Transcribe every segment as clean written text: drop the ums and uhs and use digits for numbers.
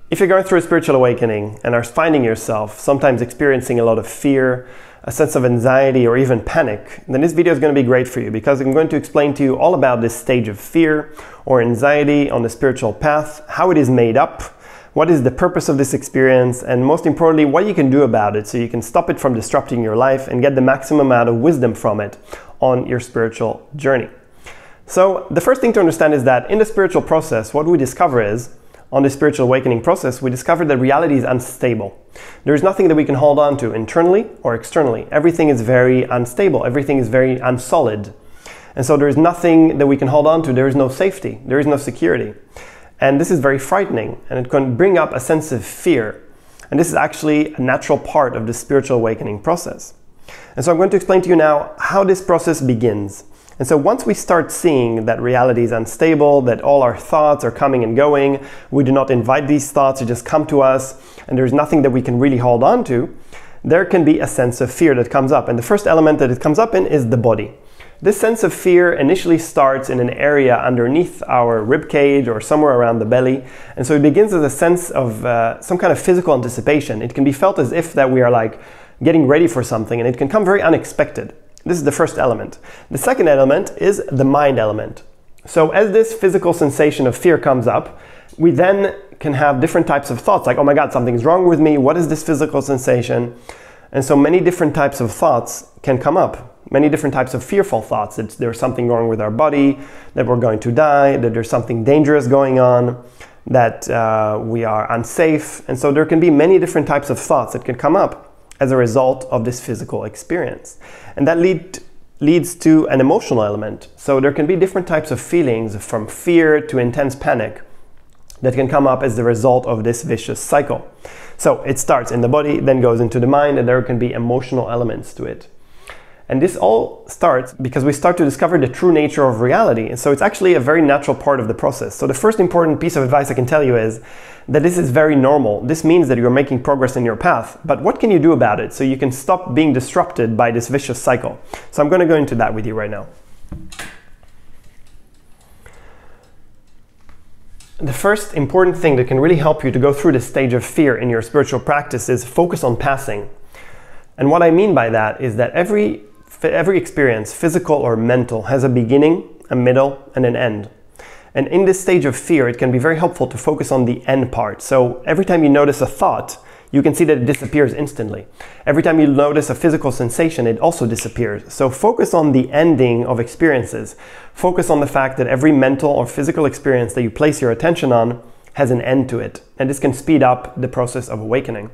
If you're going through a spiritual awakening and are finding yourself sometimes experiencing a lot of fear, a sense of anxiety, or even panic, then this video is going to be great for you because I'm going to explain to you all about this stage of fear or anxiety on the spiritual path, how it is made up, what is the purpose of this experience, and most importantly, what you can do about it so you can stop it from disrupting your life and get the maximum amount of wisdom from it on your spiritual journey. So the first thing to understand is that in the spiritual process, what we discover is, on the spiritual awakening process, we discover that reality is unstable. There is nothing that we can hold on to internally or externally. Everything is very unstable. Everything is very unsolid. And so there is nothing that we can hold on to. There is no safety. There is no security. And this is very frightening, and it can bring up a sense of fear. And this is actually a natural part of the spiritual awakening process. And so I'm going to explain to you now how this process begins. And so once we start seeing that reality is unstable, that all our thoughts are coming and going, we do not invite these thoughts to just come to us, and there's nothing that we can really hold on to, there can be a sense of fear that comes up. And the first element that it comes up in is the body. This sense of fear initially starts in an area underneath our rib cage or somewhere around the belly. And so it begins as a sense of some kind of physical anticipation. It can be felt as if that we are like getting ready for something, and it can come very unexpected. This is the first element. The second element is the mind element. So as this physical sensation of fear comes up, we then can have different types of thoughts like, oh my God, something's wrong with me. What is this physical sensation? And so many different types of thoughts can come up. Many different types of fearful thoughts. There's something wrong with our body, that we're going to die, that there's something dangerous going on, that we are unsafe. And so there can be many different types of thoughts that can come up as a result of this physical experience. And that leads to an emotional element. So there can be different types of feelings, from fear to intense panic, that can come up as the result of this vicious cycle. So it starts in the body, then goes into the mind, and there can be emotional elements to it. And this all starts because we start to discover the true nature of reality. And so it's actually a very natural part of the process. So the first important piece of advice I can tell you is that this is very normal. This means that you're making progress in your path. But what can you do about it so you can stop being disrupted by this vicious cycle? So I'm going to go into that with you right now. The first important thing that can really help you to go through this stage of fear in your spiritual practice is focus on passing. And what I mean by that is that every experience, physical or mental, has a beginning, a middle, and an end. And in this stage of fear, it can be very helpful to focus on the end part. So every time you notice a thought, you can see that it disappears instantly. Every time you notice a physical sensation, it also disappears. So focus on the ending of experiences. Focus on the fact that every mental or physical experience that you place your attention on has an end to it. And this can speed up the process of awakening.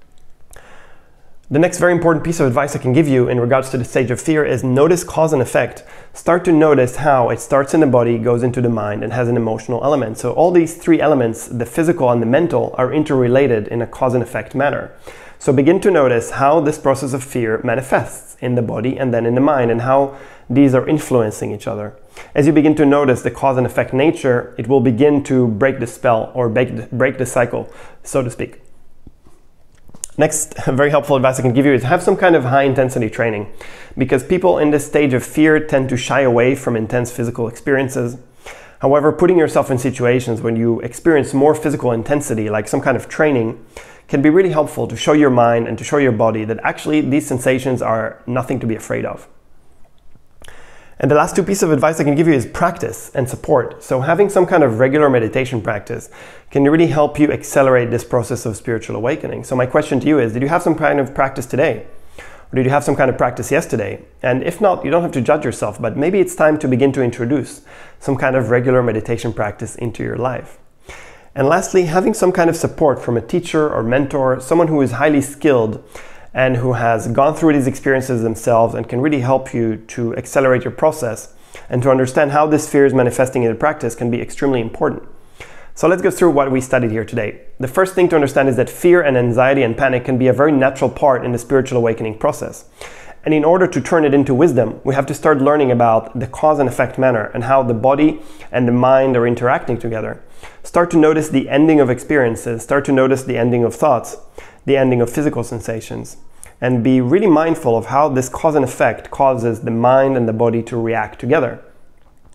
The next very important piece of advice I can give you in regards to the stage of fear is notice cause and effect. Start to notice how it starts in the body, goes into the mind, and has an emotional element. So all these three elements, the physical and the mental, are interrelated in a cause and effect manner. So begin to notice how this process of fear manifests in the body and then in the mind, and how these are influencing each other. As you begin to notice the cause and effect nature, it will begin to break the spell or break the cycle, so to speak. Next, very helpful advice I can give you is have some kind of high intensity training, because people in this stage of fear tend to shy away from intense physical experiences. However, putting yourself in situations when you experience more physical intensity, like some kind of training, can be really helpful to show your mind and to show your body that actually these sensations are nothing to be afraid of. And the last two pieces of advice I can give you is practice and support. So having some kind of regular meditation practice can really help you accelerate this process of spiritual awakening. So my question to you is, did you have some kind of practice today? Or did you have some kind of practice yesterday? And if not, you don't have to judge yourself, but maybe it's time to begin to introduce some kind of regular meditation practice into your life. And lastly, having some kind of support from a teacher or mentor, someone who is highly skilled and who has gone through these experiences themselves and can really help you to accelerate your process and to understand how this fear is manifesting in practice can be extremely important. So let's go through what we studied here today. The first thing to understand is that fear and anxiety and panic can be a very natural part in the spiritual awakening process. And in order to turn it into wisdom, we have to start learning about the cause and effect manner and how the body and the mind are interacting together. Start to notice the ending of experiences, start to notice the ending of thoughts, the ending of physical sensations, and be really mindful of how this cause and effect causes the mind and the body to react together.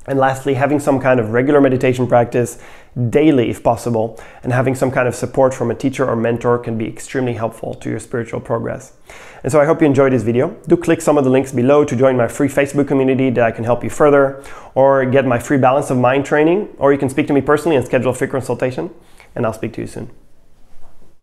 And lastly, having some kind of regular meditation practice daily if possible, and having some kind of support from a teacher or mentor can be extremely helpful to your spiritual progress. And so I hope you enjoyed this video. Do click some of the links below to join my free Facebook community that I can help you further, or get my free balance of mind training, or you can speak to me personally and schedule a free consultation, and I'll speak to you soon.